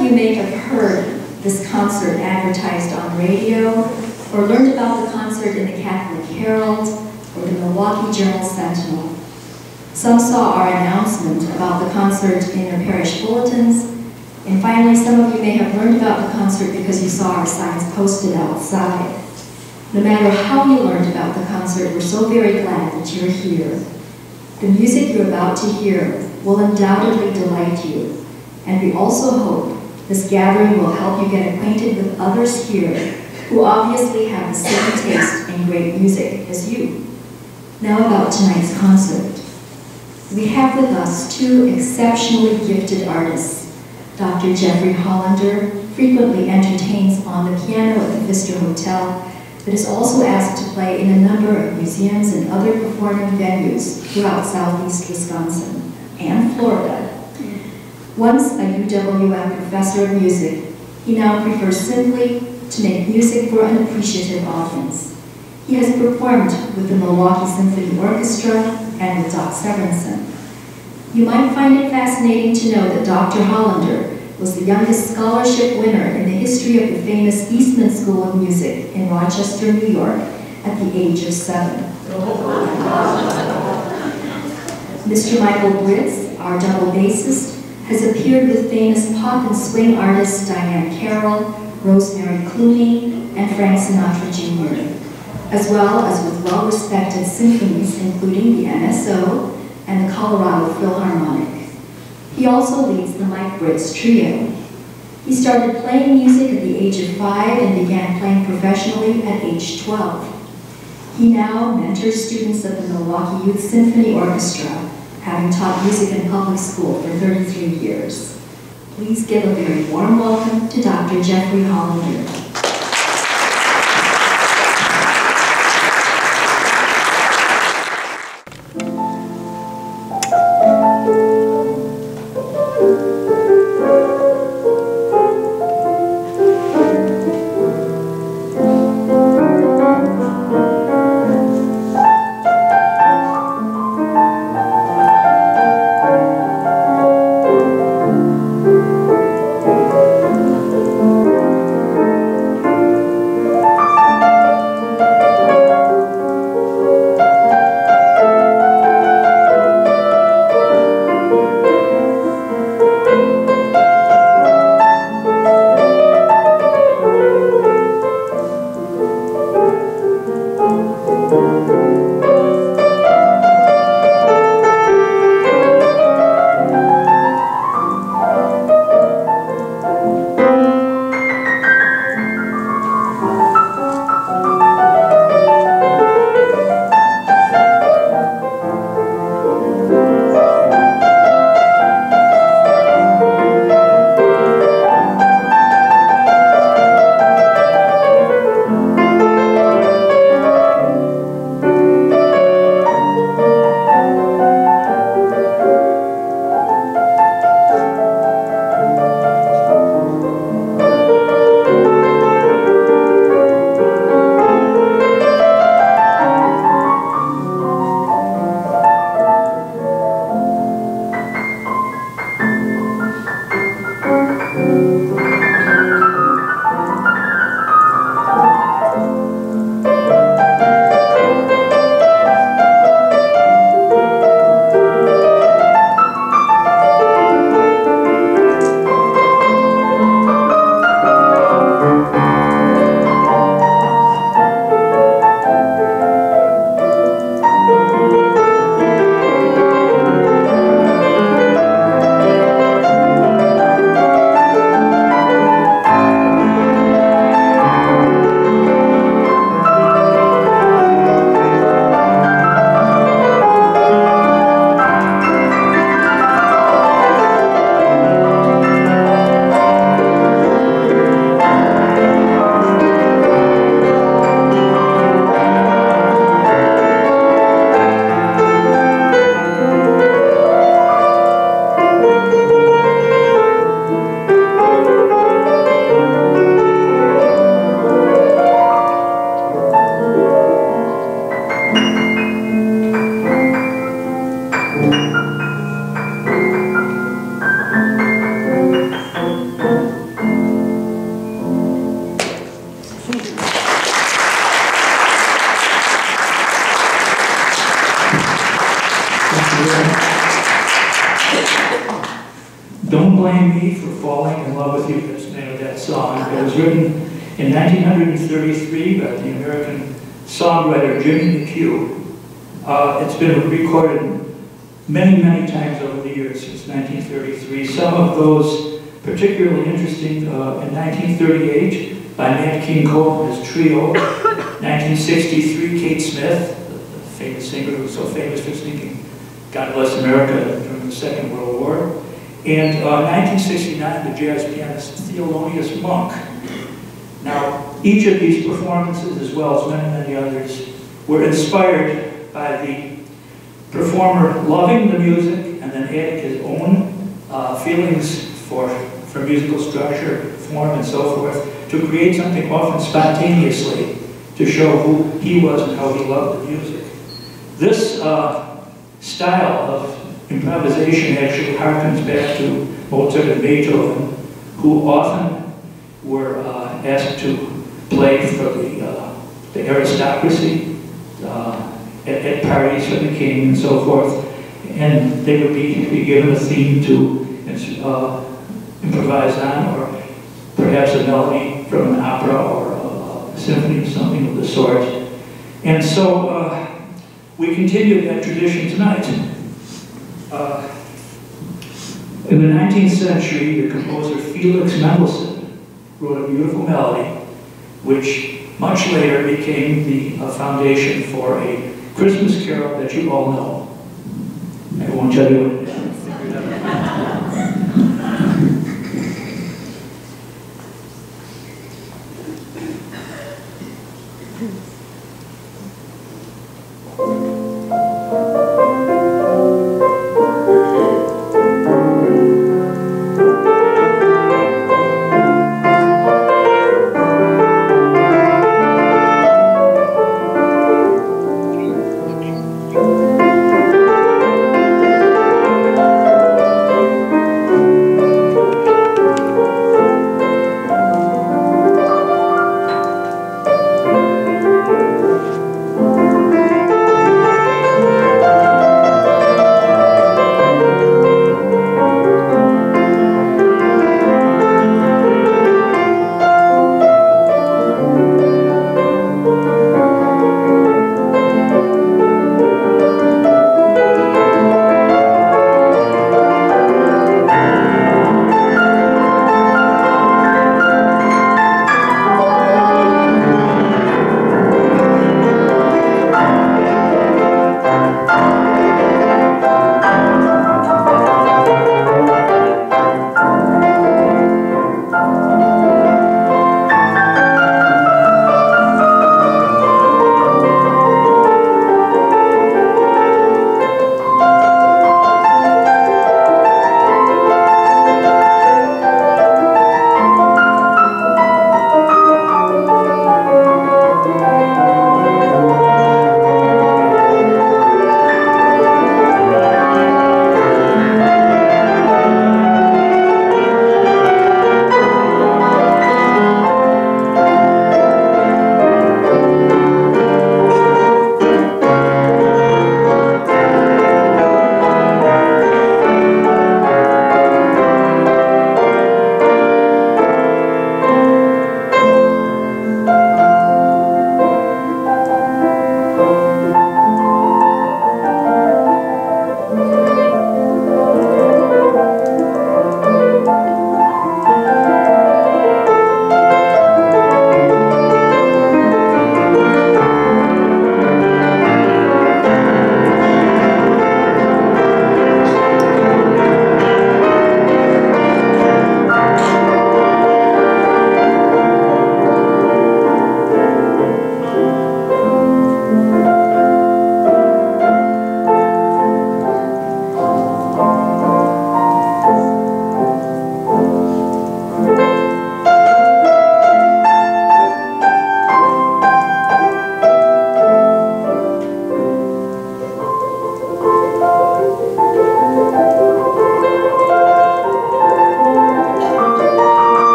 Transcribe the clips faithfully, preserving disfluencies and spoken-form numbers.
of you may have heard this concert advertised on radio, or learned about the concert in the Catholic Herald, or the Milwaukee Journal-Sentinel. Some saw our announcement about the concert in their parish bulletins, and finally some of you may have learned about the concert because you saw our signs posted outside. No matter how you learned about the concert, we're so very glad that you're here. The music you're about to hear will undoubtedly delight you, and we also hope this gathering will help you get acquainted with others here who obviously have the same taste in great music as you. Now about tonight's concert. We have with us two exceptionally gifted artists. Doctor Jeffrey Hollander frequently entertains on the piano at the Pfister Hotel, but is also asked to play in a number of museums and other performing venues throughout southeast Wisconsin and Florida. Once a U W M professor of music, he now prefers simply to make music for an appreciative audience. He has performed with the Milwaukee Symphony Orchestra and with Doc Severinsen. You might find it fascinating to know that Doctor Hollander was the youngest scholarship winner in the history of the famous Eastman School of Music in Rochester, New York, at the age of seven. Mister Michael Britz, our double bassist, has appeared with famous pop and swing artists Diane Carroll, Rosemary Clooney, and Frank Sinatra Junior, as well as with well-respected symphonies including the M S O and the Colorado Philharmonic. He also leads the Mike Britz Trio. He started playing music at the age of five and began playing professionally at age twelve. He now mentors students at the Milwaukee Youth Symphony Orchestra, having taught music in public school for thirty-three years. Please give a very warm welcome to Doctor Jeffrey Hollander. Don't Blame Me for Falling in Love with You. That's the name of that song. It was written in nineteen thirty-three by the American songwriter Jimmy McHugh. Uh, it's been recorded many, many times over the years since nineteen thirty-three. Some of those particularly interesting uh, in nineteen thirty-eight by Nat King Cole and his trio. nineteen sixty-three, Kate Smith, the famous singer who was so famous for singing God Bless America during the Second World War. And uh, nineteen sixty-nine, the jazz pianist Thelonious Monk. Now, each of these performances, as well as many, many others, were inspired by the performer loving the music and then adding his own uh, feelings for, for musical structure, form, and so forth, to create something often spontaneously to show who he was and how he loved the music. This uh, style of improvisation actually harkens back to Mozart and Beethoven, who often were uh, asked to play for the, uh, the aristocracy uh, at, at parties for the king and so forth, and they would be, be given a theme to uh, improvise on, or perhaps a melody from an opera or a, a symphony, something of the sort. And so uh, we continue that tradition tonight. Uh, in the nineteenth century, the composer Felix Mendelssohn wrote a beautiful melody, which much later became the uh, foundation for a Christmas carol that you all know. I won't tell you what it is. Figure it out. Thank you.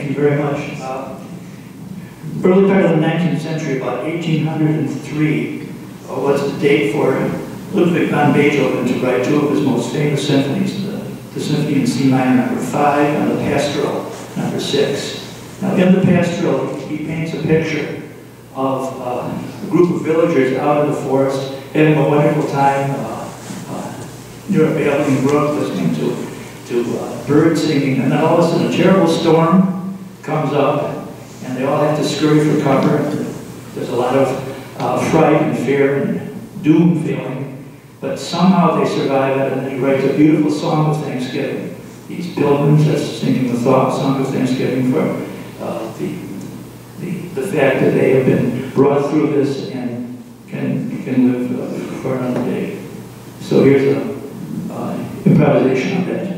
Thank you very much. Uh, early part of the nineteenth century, about eighteen hundred three, uh, was the date for Ludwig van Beethoven to write two of his most famous symphonies, the, the Symphony in C minor number five and the Pastoral number six. Now in the Pastoral, he paints a picture of uh, a group of villagers out in the forest having a wonderful time uh, uh, near a babbling brook, listening to, to uh, birds singing, and then all of a sudden a terrible storm comes up and they all have to scurry for cover. There's a lot of uh, fright and fear and doom feeling, but somehow they survive it, and then he writes a beautiful song of thanksgiving. These pilgrims, that's singing the thought, song of thanksgiving for uh, the, the, the fact that they have been brought through this and can, can live uh, for another day. So here's an uh, improvisation on that.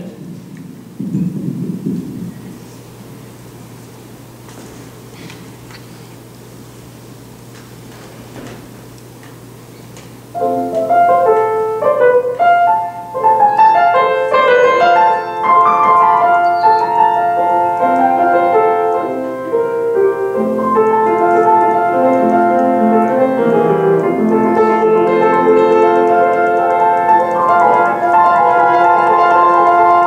Thank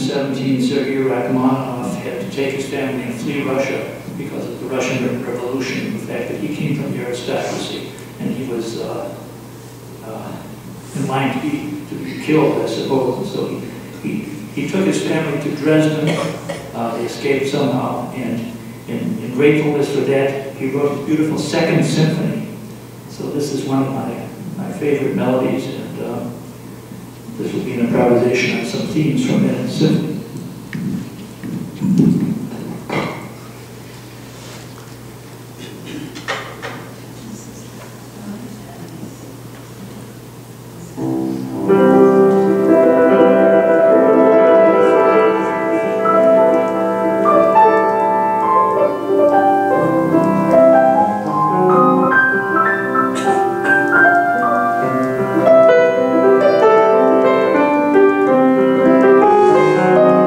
seventeen, Sergei Rachmaninoff had to take his family and flee Russia because of the Russian Revolution, the fact that he came from the aristocracy, and he was uh, uh, in line to be, to be killed, I suppose. And so he, he, he took his family to Dresden. Uh, they escaped somehow, and in, in gratefulness for that, he wrote his beautiful Second Symphony. So this is one of my, my favorite melodies, and uh, this will be an improvisation on some themes from that symphony. Thank you.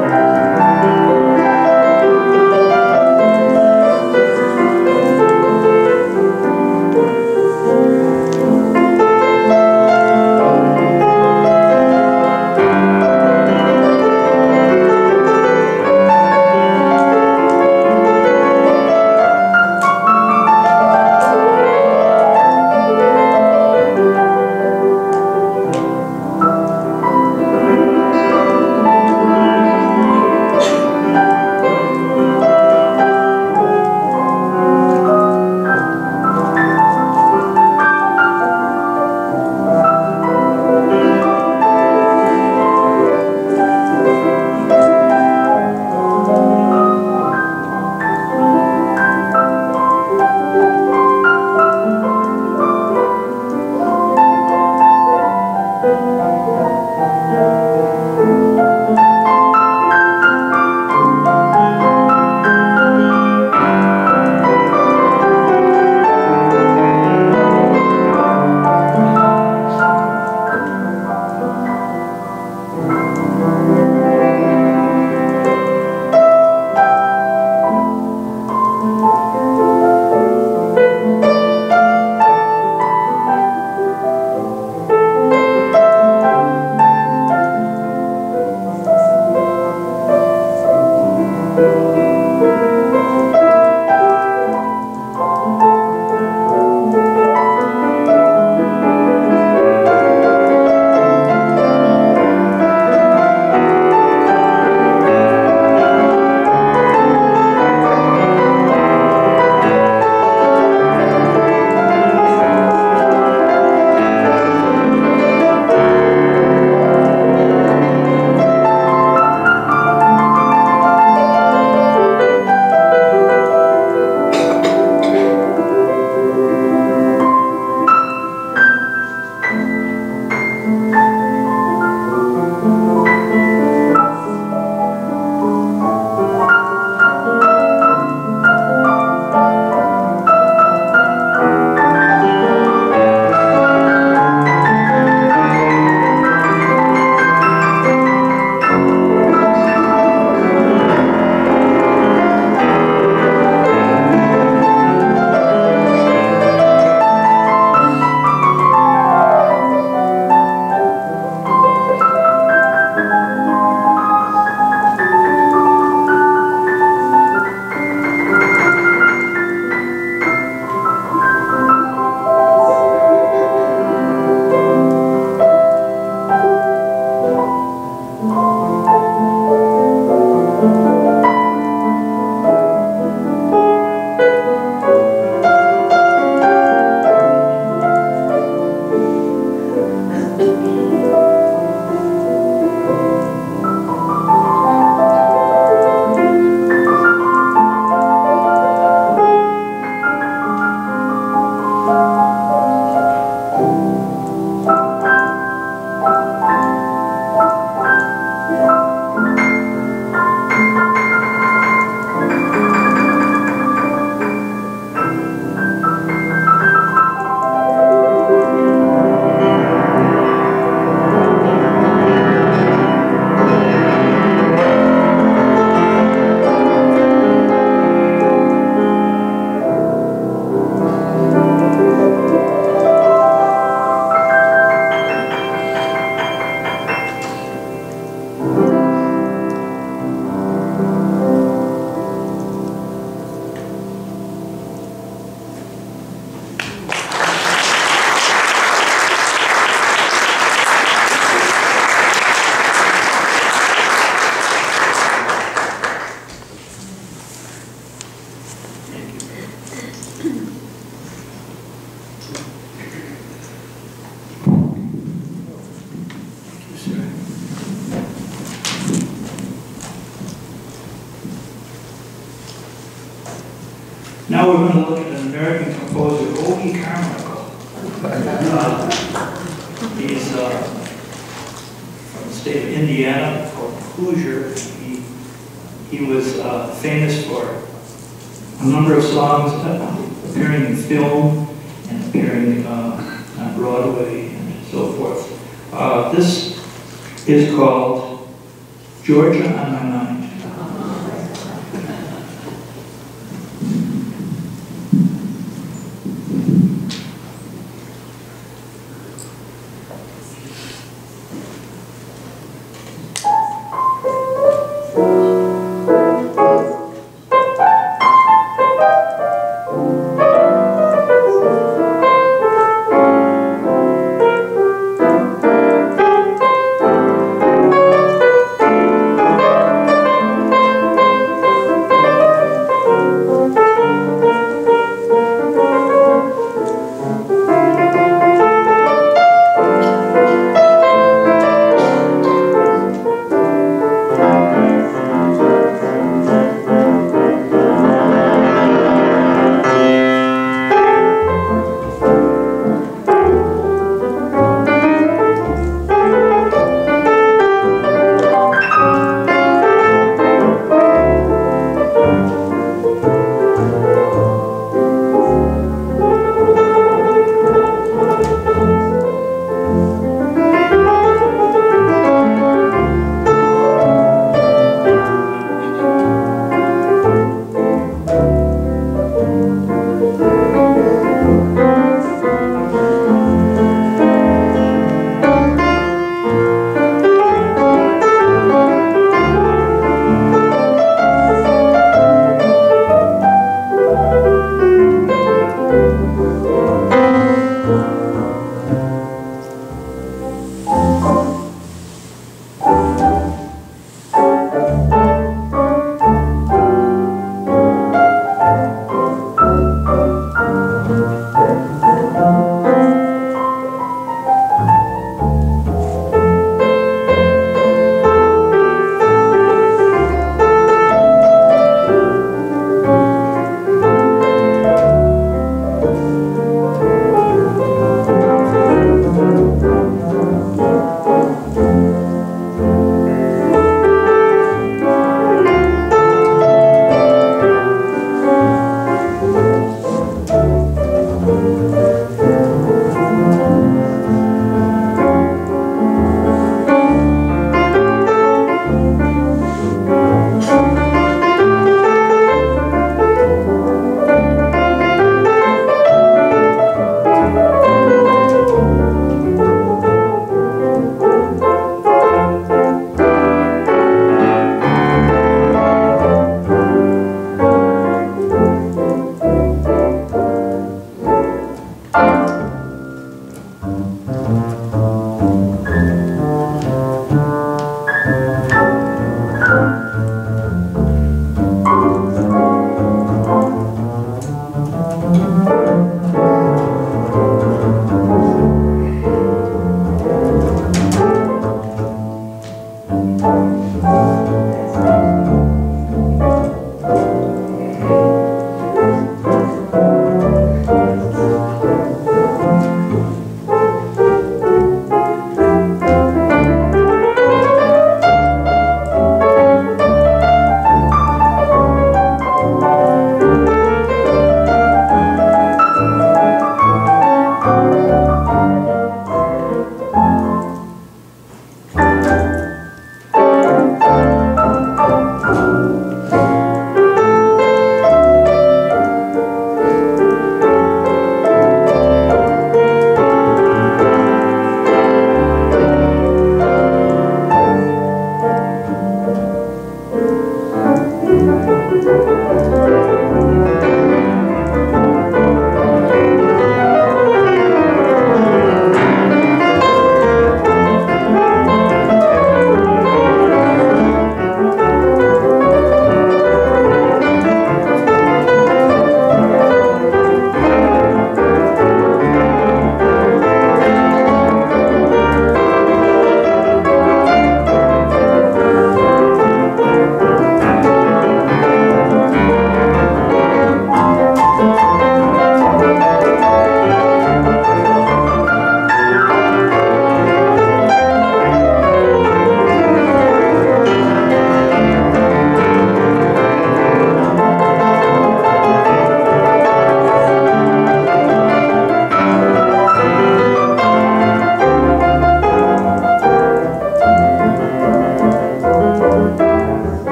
Now we're going to look at an American composer, Ogie Carmichael. Uh, he's uh, from the state of Indiana, called Hoosier. He, he was uh, famous for a number of songs uh, appearing in film and appearing uh, on Broadway and so forth. Uh, this is called Georgia on My Mind.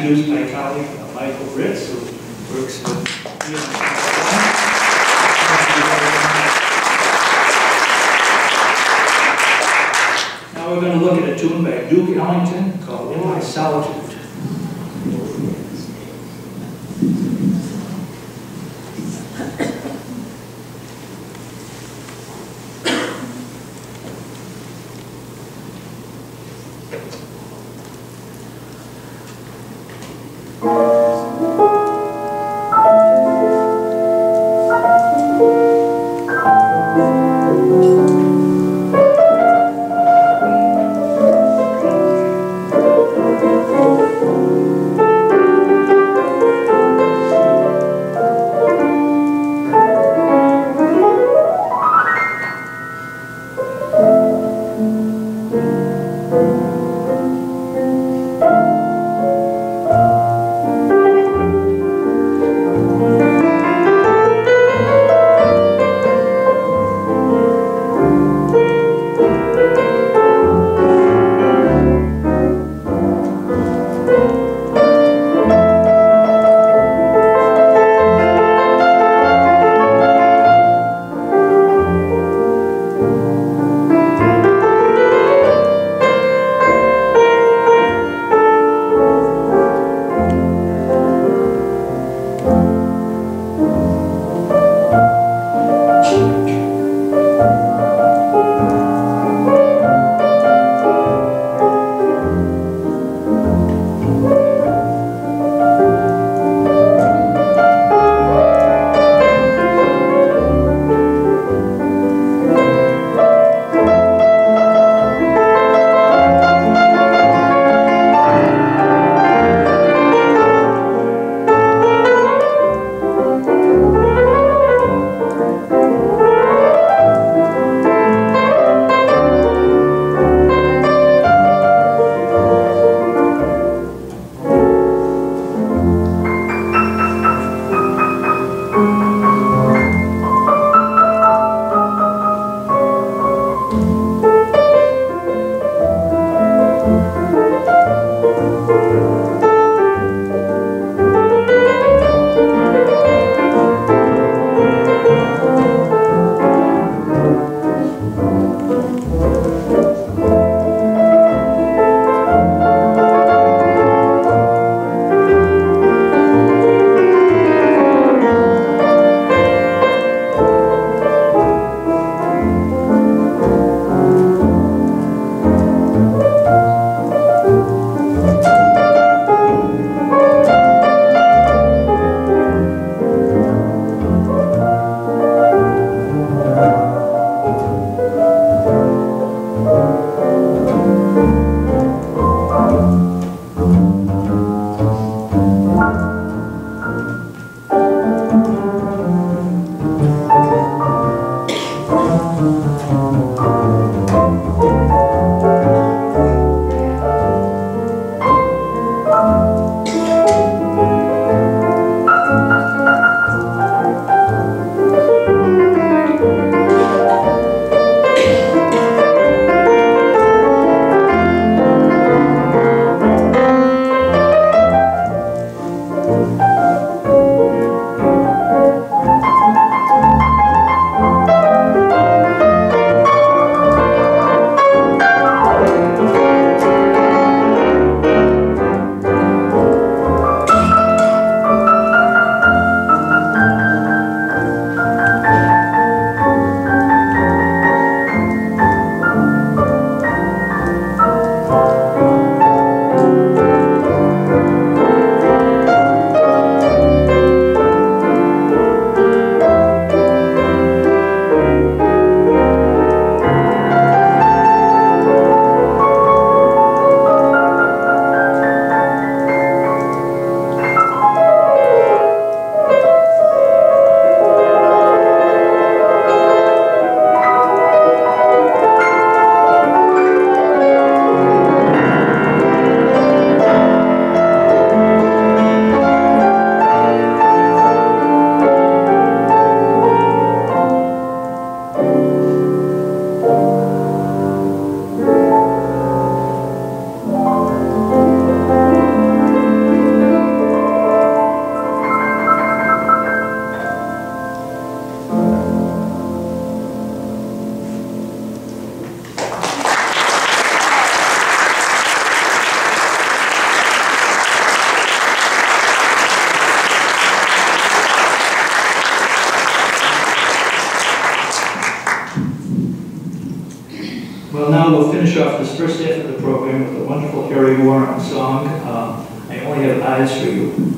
introduce my colleague, uh, Michael Britz, who works with me on Now we're going to look at a tune by Duke Ellington called In My Solitude. Well, now we'll finish off this first half of the program with a wonderful Harry Warren song, uh, I Only Have Eyes for You.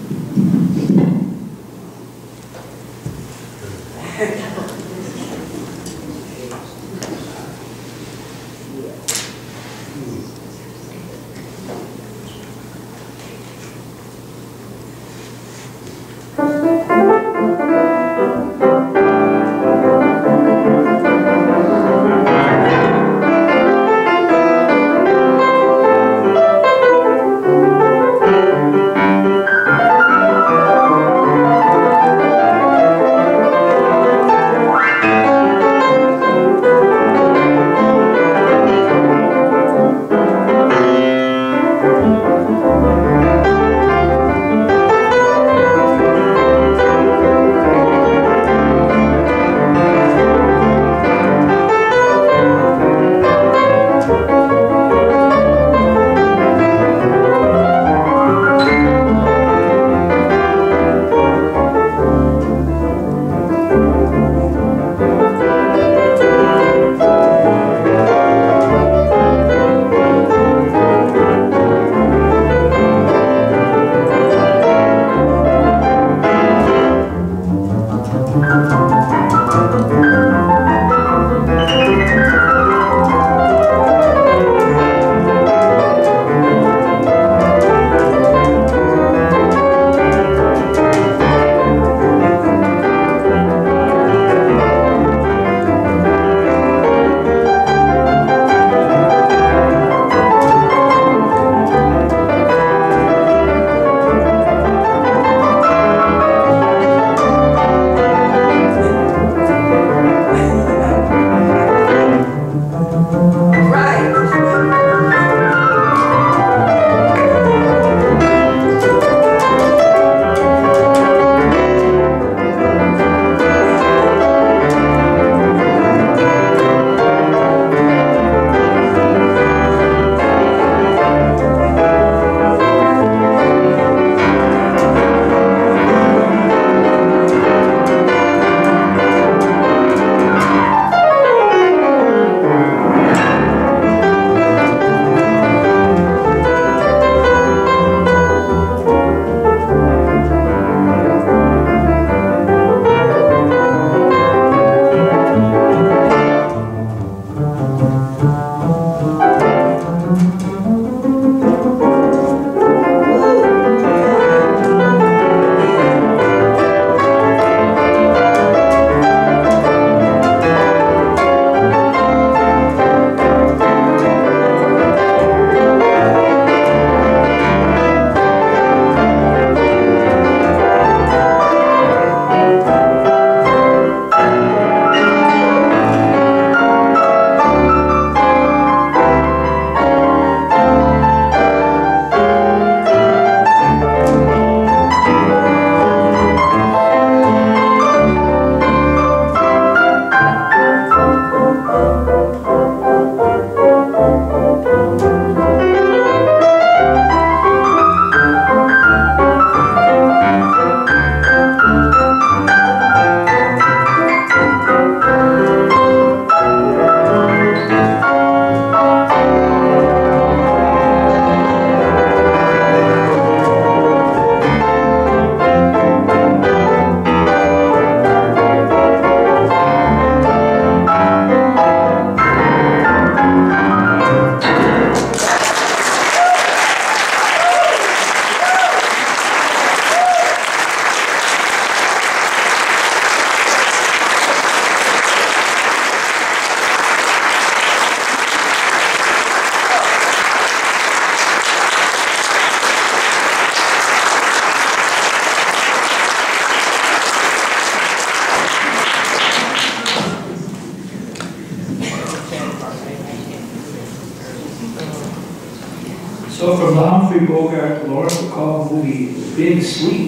So from the Humphrey Bogart, Laura Bacall movie, Big Sleep,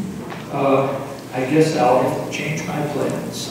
uh, I guess I'll have to change my plans.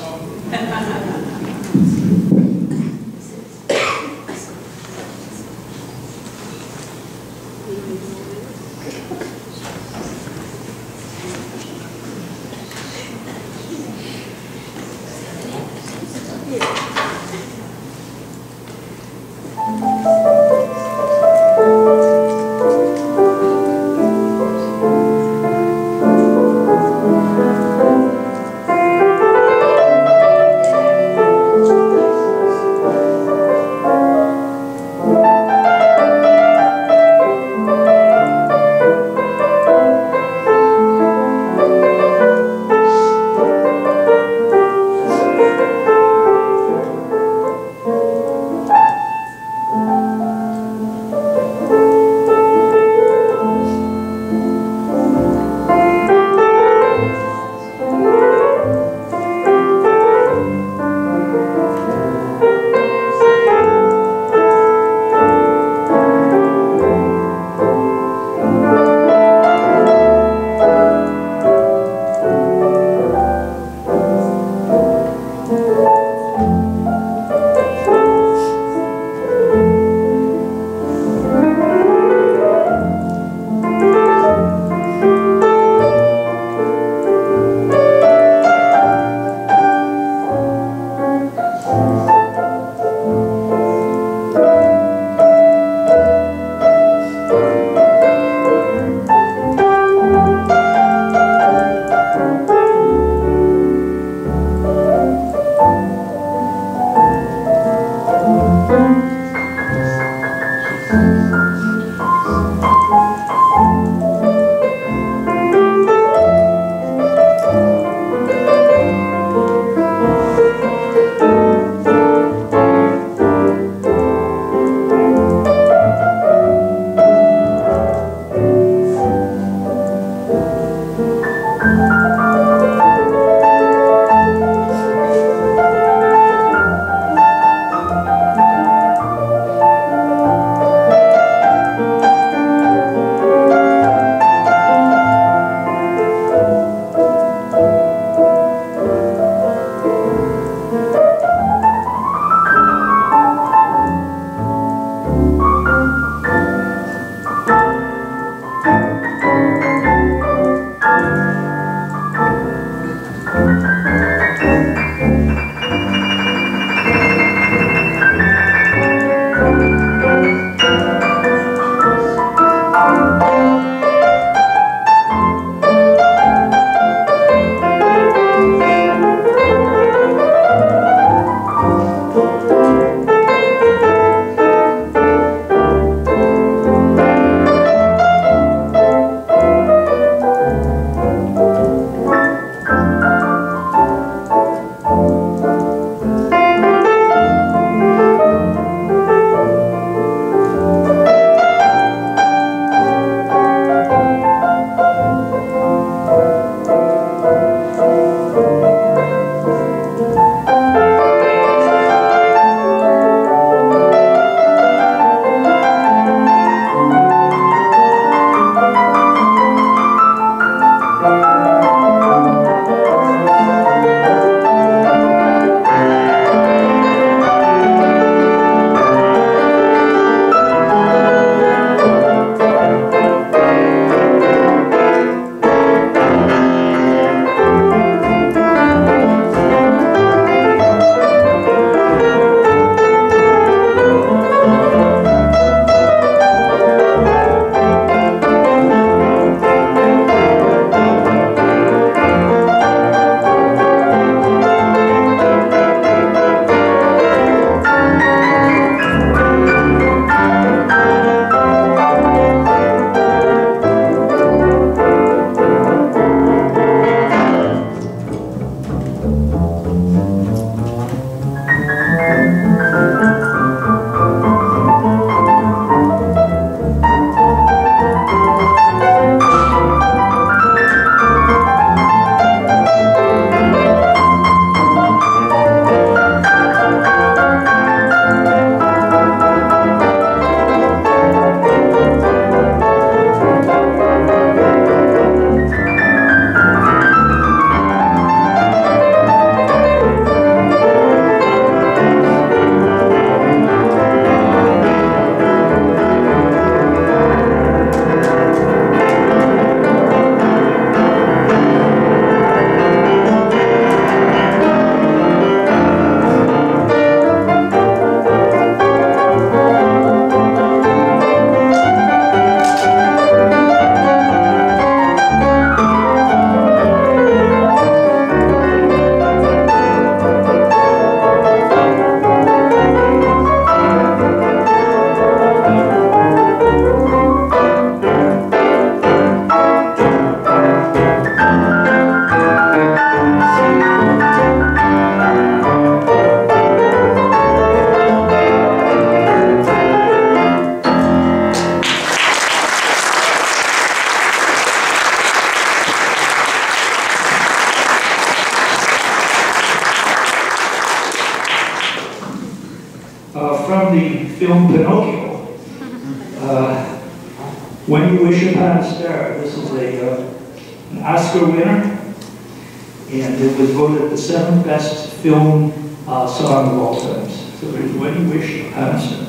uh, from the film Pinocchio. Uh, When You Wish Upon a Star. This is a, uh, an Oscar winner, and it was voted the seventh best film uh, song of all times. So there's When You Wish Upon a Star.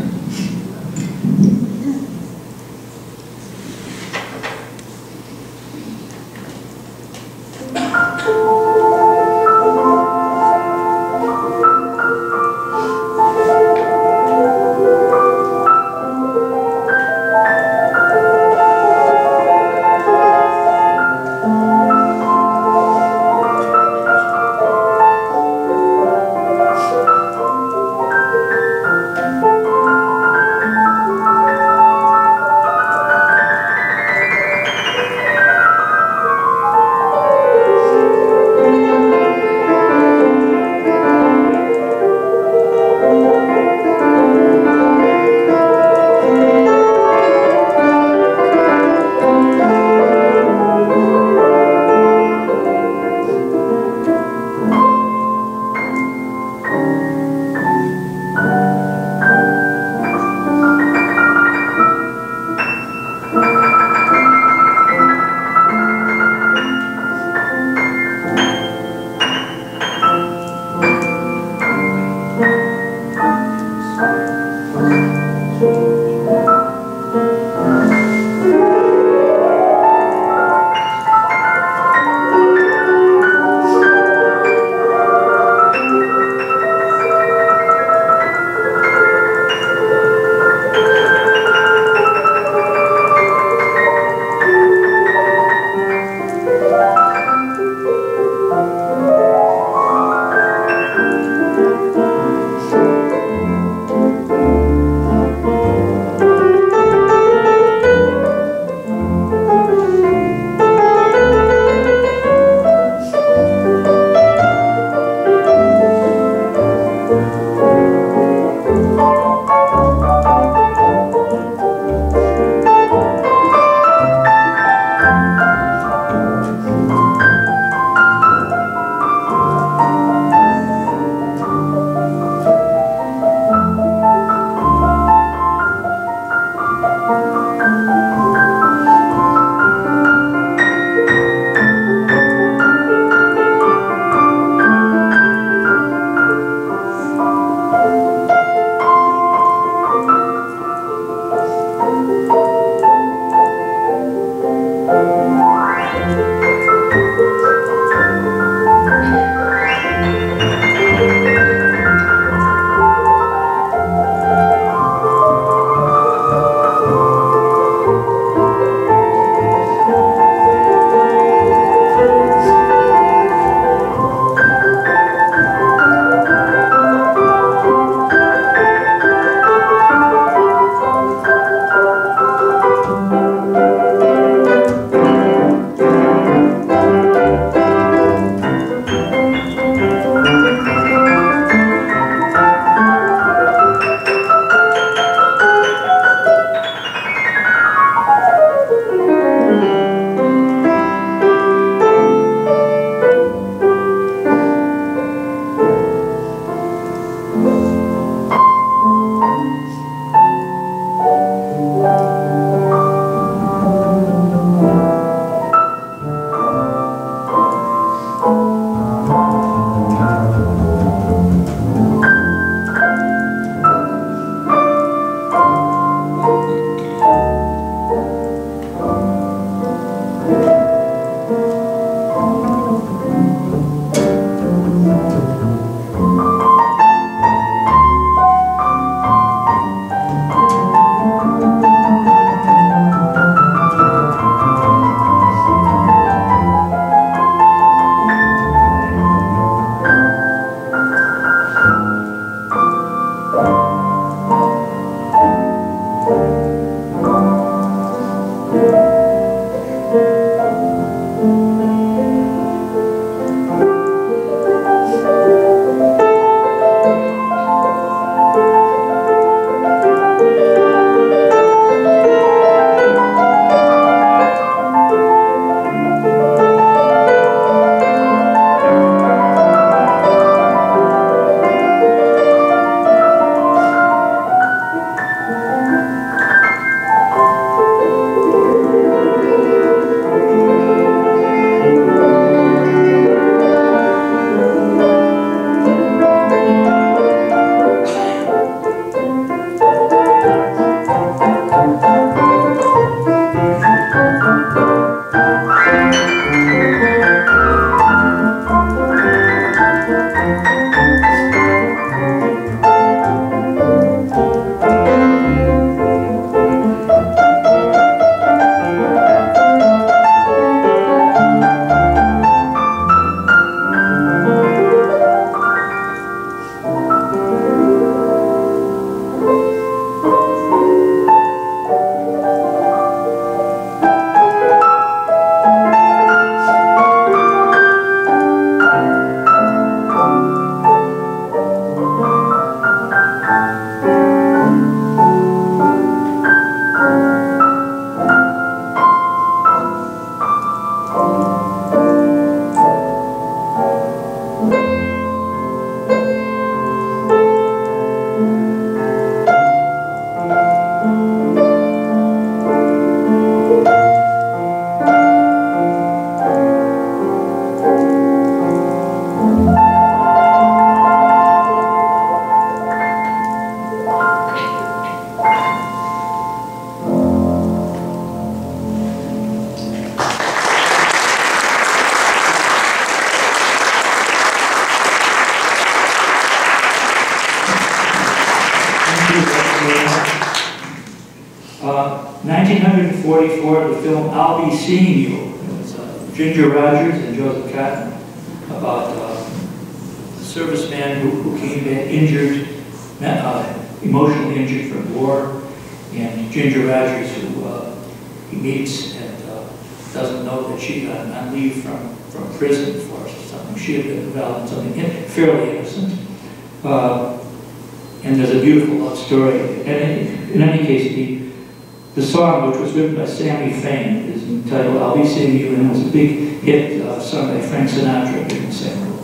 Uh, nineteen forty-four, the film I'll Be Seeing You. It was uh, Ginger Rogers and Joseph Cotton about uh, a serviceman who, who came back injured, uh, emotionally injured from war, and Ginger Rogers, who uh, he meets and uh, doesn't know that she's on, on leave from, from prison for something. She had been involved in something in, fairly innocent. Uh, and there's a beautiful love story. And in, in any case, the The song, which was written by Sammy Fain, is entitled I'll Be Seeing You, and it was a big hit uh, sung by Frank Sinatra during the same role.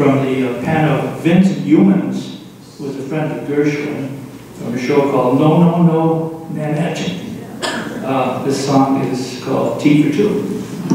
from the uh, pen of Vincent Youmans, who was a friend of Gershwin, from a show called No, No, No, Nanette. Uh, this song is called Tea for Two.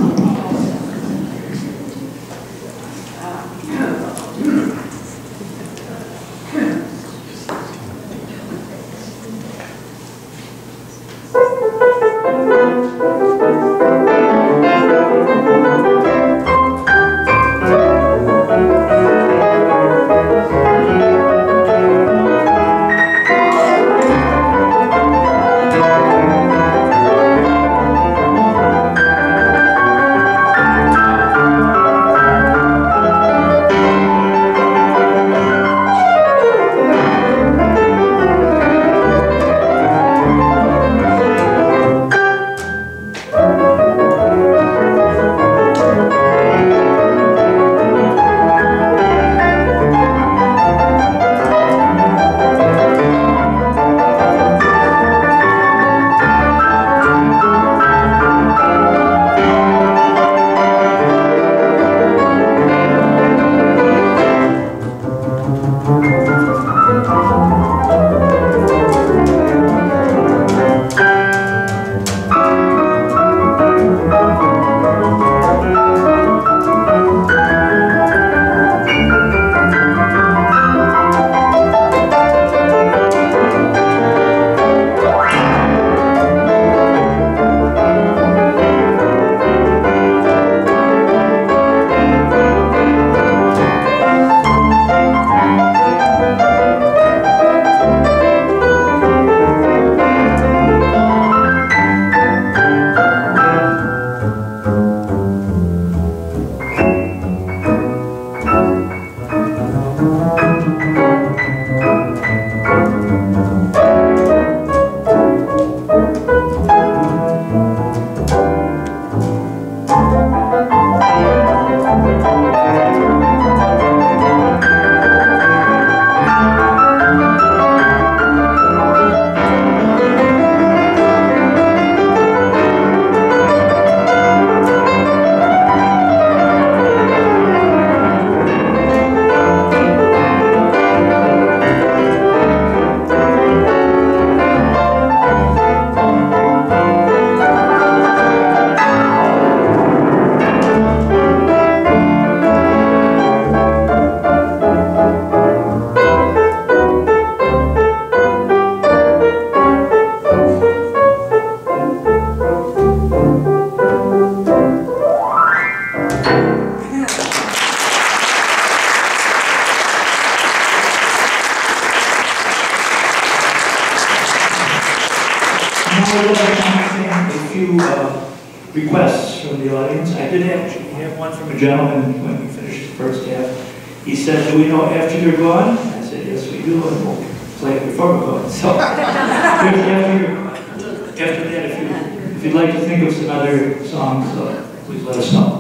A few uh, requests from the audience. I did actually have one from a gentleman when we finished the first half. He said, "Do we know after you're gone?" I said, "Yes, we do, and we'll play it before we're gone." So, after, you're, after that, if, you, if you'd like to think of some other songs, uh, please let us know.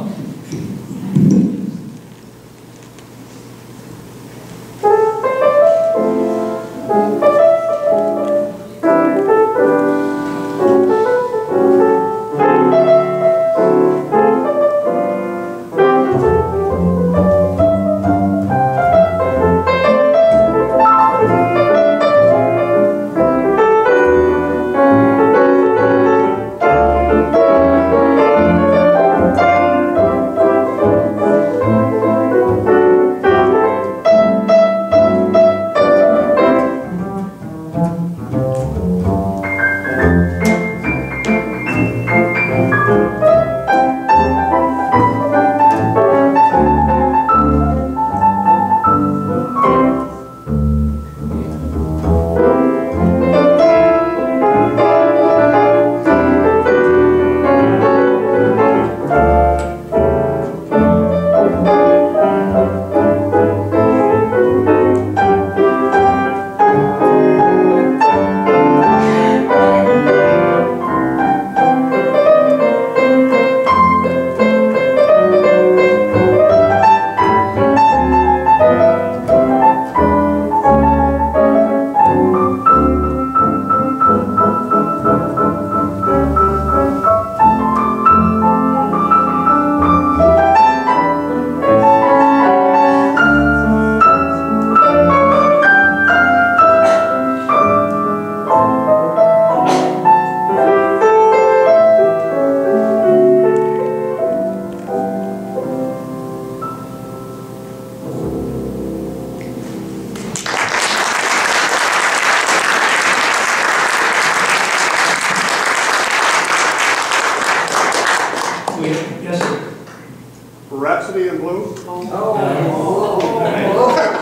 Yes, sir. Rhapsody in Blue? Oh. Uh, all right.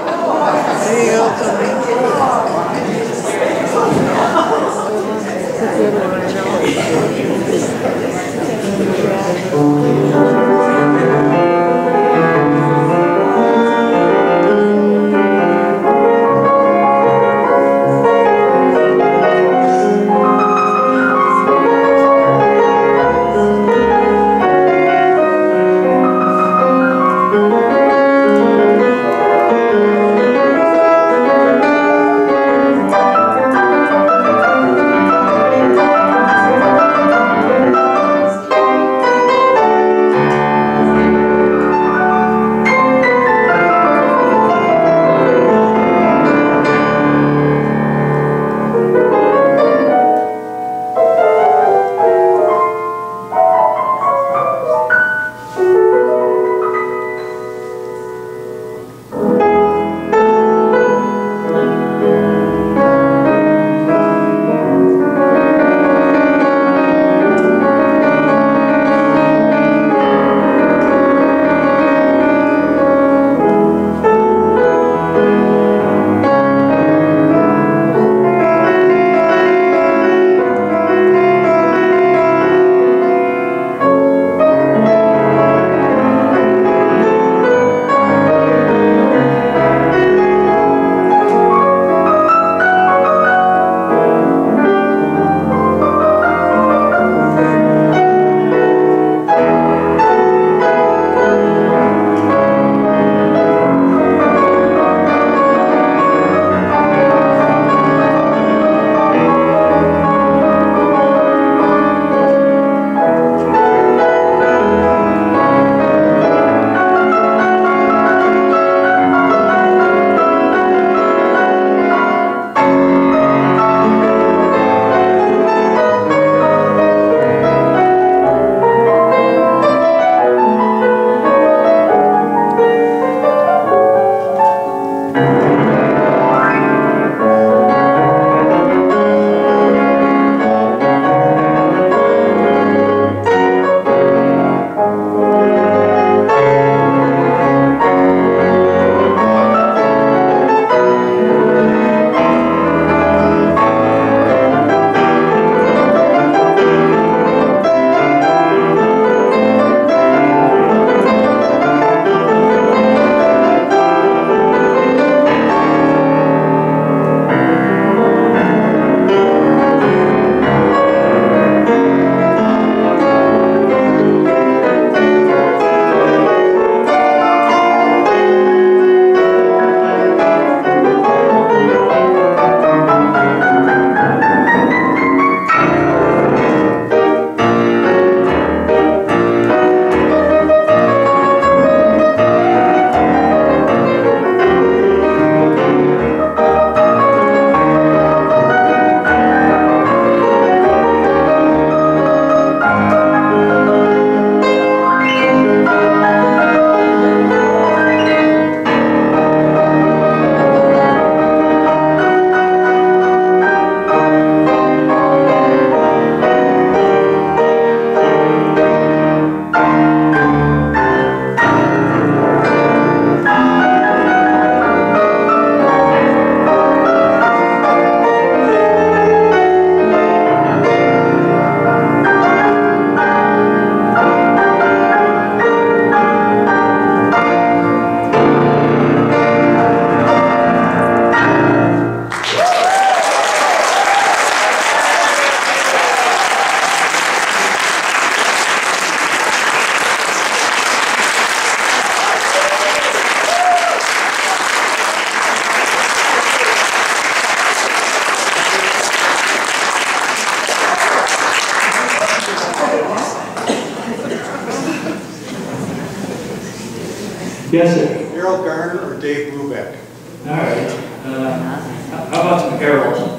Yes, sir. Harold Garner or Dave Brubeck? All right. Uh, how about some Harold?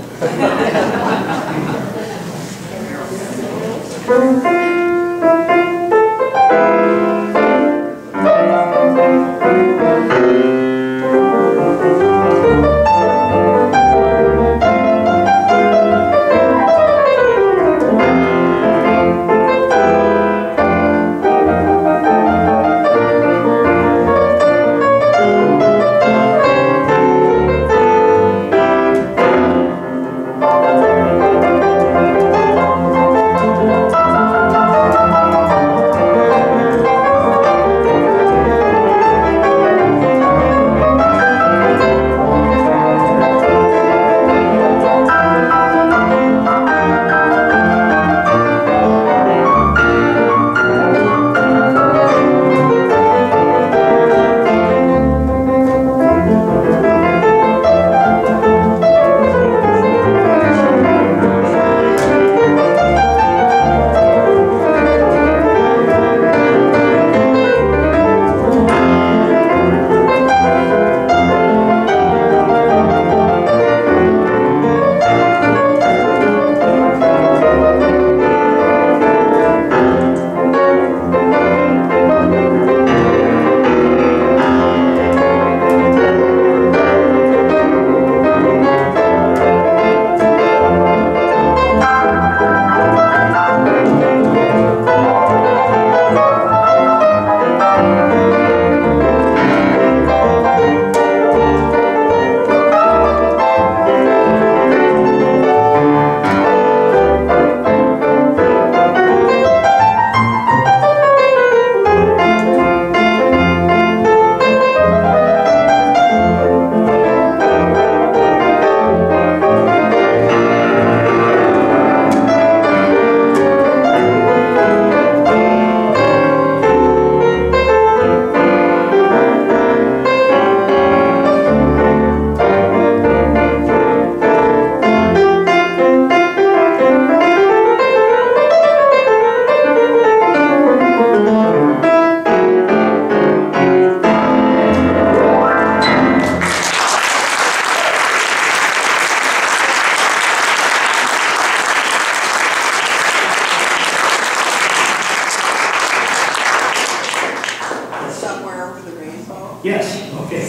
Yes, okay.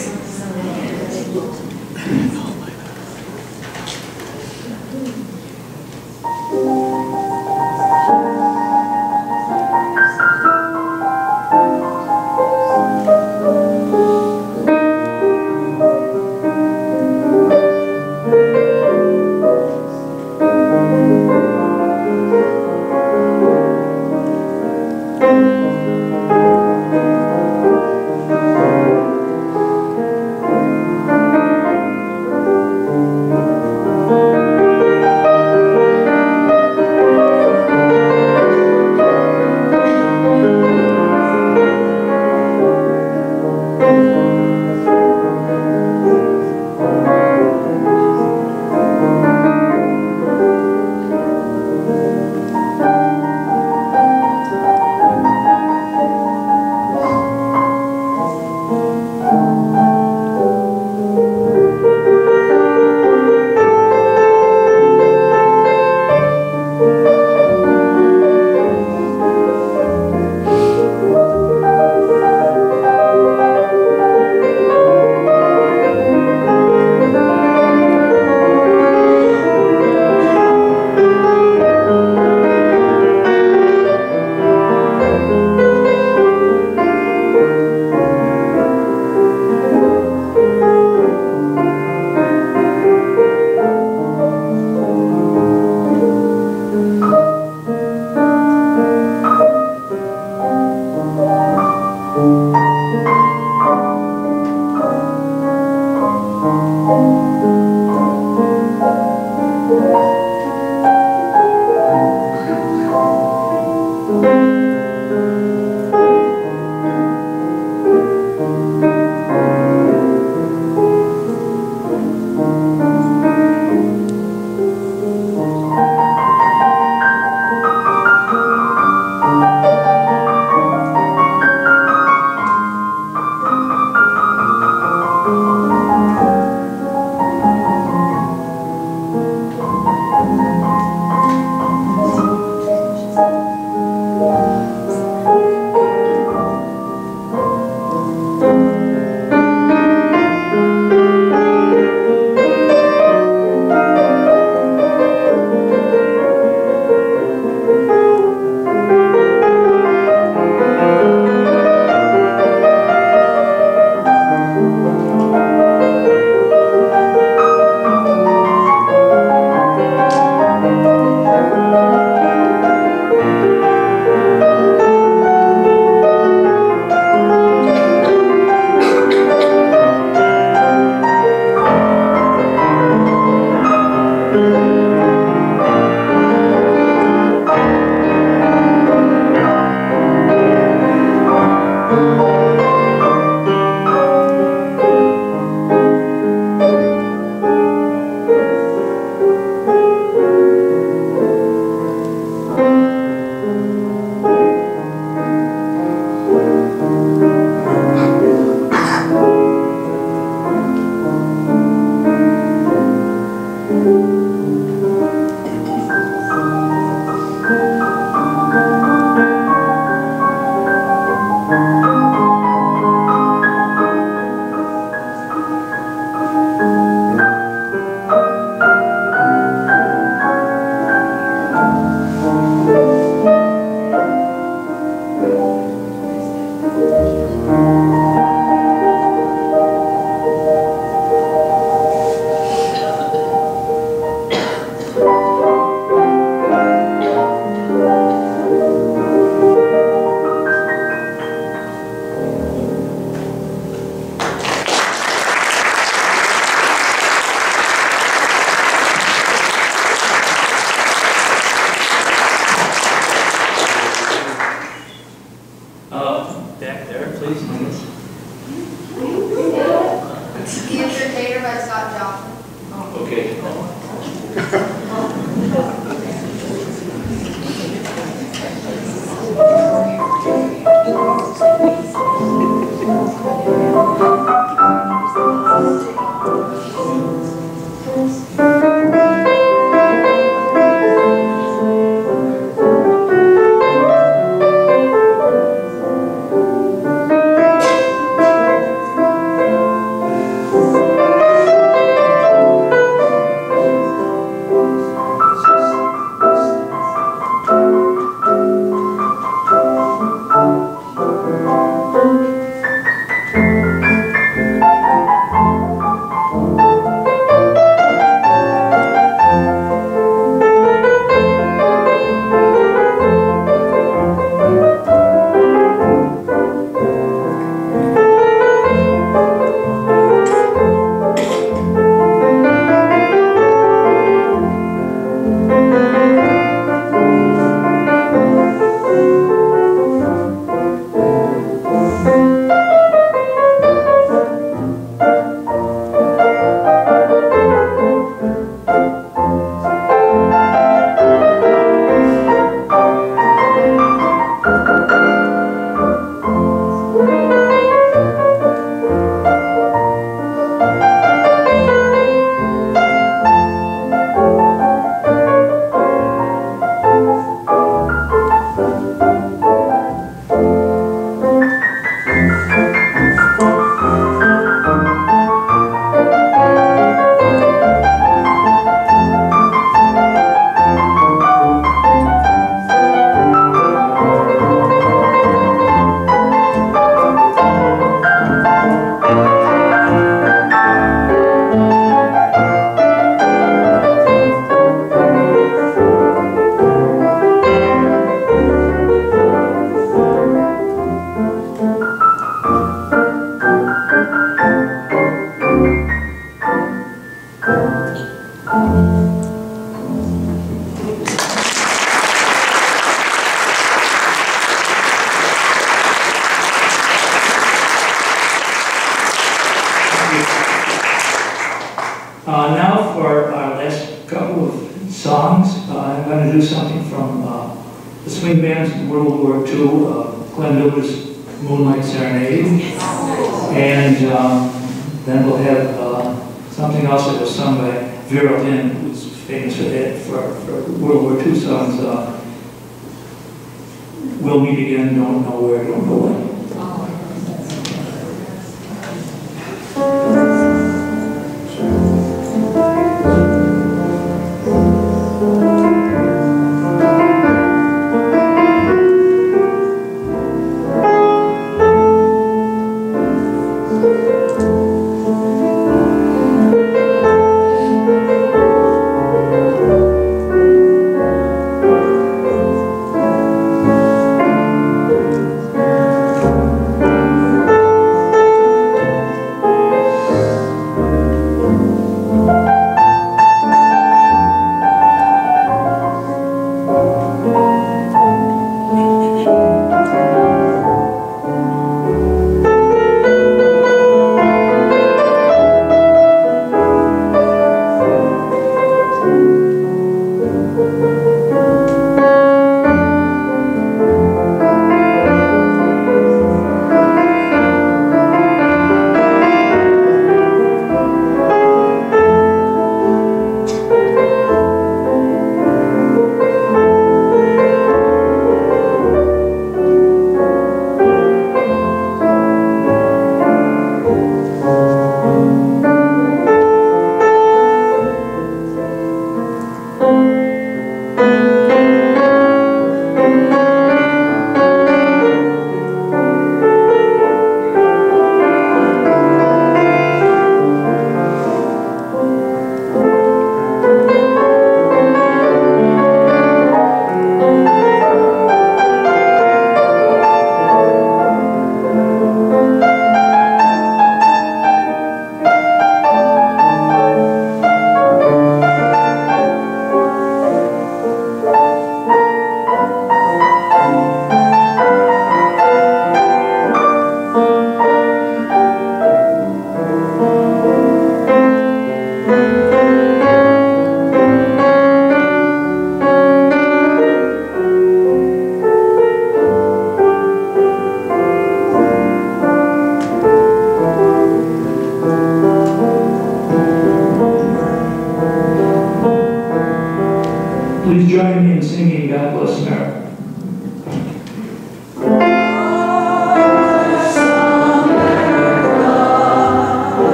the swing bands in World War Two, uh, Glenn Miller's Moonlight Serenade. And um, then we'll have uh, something else that was sung by Vera Lynn, who's famous for that, for, for World War Two songs. Uh, We'll meet again, don't know where, don't know when.